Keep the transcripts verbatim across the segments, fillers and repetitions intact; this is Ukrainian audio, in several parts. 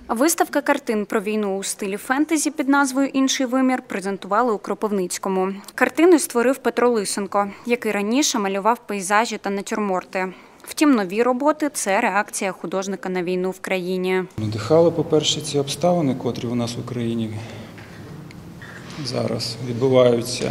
Виставка картин про війну у стилі фентезі під назвою «Інший вимір» презентували у Кропивницькому. Картини створив Петро Лисенко, який раніше малював пейзажі та натюрморти. Втім, нові роботи – це реакція художника на війну в країні. Надихали, по-перше, ці обставини, котрі у нас в Україні зараз відбуваються.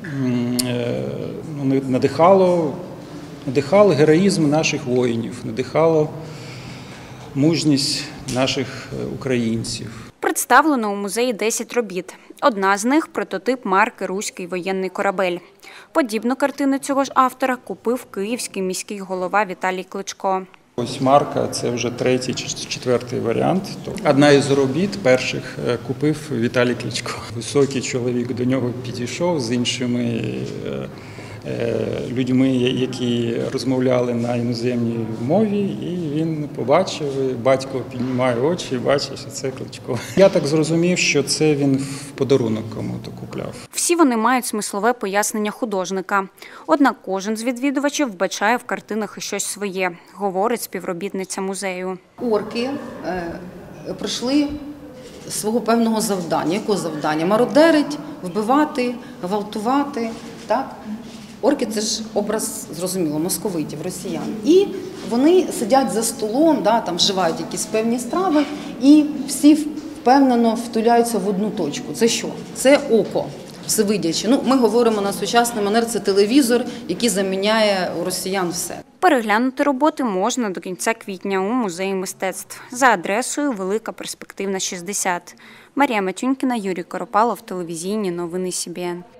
Надихало, надихало героїзм наших воїнів, надихало мужність наших українців. Представлено у музеї десять робіт. Одна з них – прототип марки «Руський воєнний корабель». Подібну картину цього ж автора купив київський міський голова Віталій Кличко. Ось марка – це вже третій чи четвертий варіант. Одна із робіт перших купив Віталій Кличко. Високий чоловік до нього підійшов з іншими людьми, які розмовляли на іноземній мові, і він побачив, батько піднімає очі і бачить, що це Кличко. Я так зрозумів, що це він в подарунок кому-то купляв. Всі вони мають смислове пояснення художника. Однак кожен з відвідувачів вбачає в картинах і щось своє, говорить співробітниця музею. Орки е, пройшли свого певного завдання. Якого завдання? Мародерить, вбивати, гвалтувати, так? Орки – це ж образ, зрозуміло, московитів, росіян. І вони сидять за столом, да, там вживають якісь певні страви, і всі впевнено втуляються в одну точку. Це що? Це око, всевидяче. Ну, ми говоримо на сучасний манер, це телевізор, який заміняє у росіян все. Переглянути роботи можна до кінця квітня у Музеї мистецтв за адресою Велика Перспективна, шістдесят. Марія Матюнькіна, Юрій Коропалов, телевізійні новини Сі Бі Ен.